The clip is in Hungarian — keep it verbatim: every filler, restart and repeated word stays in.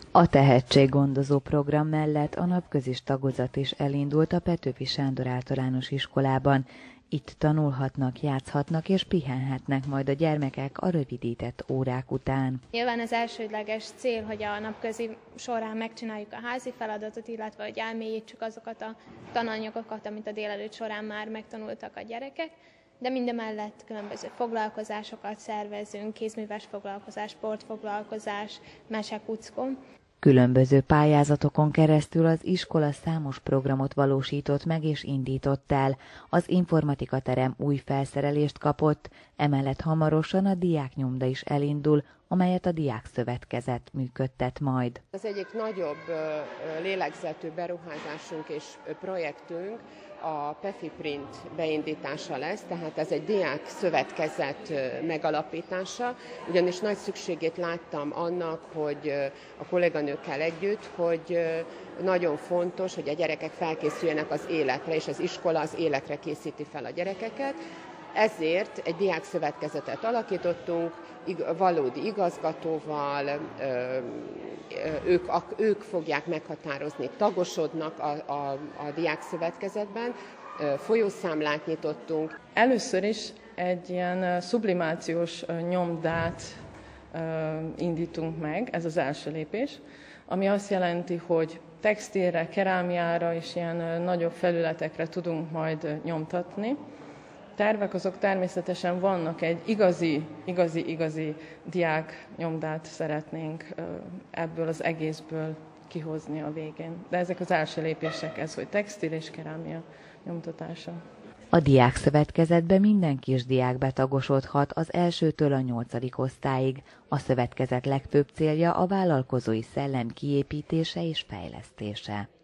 A tehetséggondozó program mellett a napközis tagozat is elindult a Petőfi Sándor Általános Iskolában. Itt tanulhatnak, játszhatnak és pihenhetnek majd a gyermekek a rövidített órák után. Nyilván az elsődleges cél, hogy a napközi során megcsináljuk a házi feladatot, illetve hogy elmélyítsük azokat a tananyagokat, amit a délelőtt során már megtanultak a gyerekek, de mindemellett különböző foglalkozásokat szervezünk, kézműves foglalkozás, sportfoglalkozás, mesekuckó. Különböző pályázatokon keresztül az iskola számos programot valósított meg és indított el. Az informatikaterem új felszerelést kapott, emellett hamarosan a diáknyomda is elindul, amelyet a Diákszövetkezet működtet majd. Az egyik nagyobb lélegzetű beruházásunk és projektünk a Pefi Print beindítása lesz, tehát ez egy diákszövetkezet megalapítása, ugyanis nagy szükségét láttam annak, hogy a kolléganőkkel együtt, hogy nagyon fontos, hogy a gyerekek felkészüljenek az életre, és az iskola az életre készíti fel a gyerekeket. Ezért egy diákszövetkezetet alakítottunk, valódi igazgatóval, ők, ők fogják meghatározni, tagosodnak a, a, a diákszövetkezetben, folyószámlát nyitottunk. Először is egy ilyen sublimációs nyomdát indítunk meg, ez az első lépés, ami azt jelenti, hogy textilre, kerámiára és ilyen nagyobb felületekre tudunk majd nyomtatni. Tervek azok természetesen vannak, egy igazi, igazi, igazi diáknyomdát szeretnénk ebből az egészből kihozni a végén. De ezek az első lépések, ez, hogy textil és kerámia nyomtatása. A Diákszövetkezetbe minden kisdiák betagosodhat az elsőtől a nyolcadik osztályig. A szövetkezet legfőbb célja a vállalkozói szellem kiépítése és fejlesztése.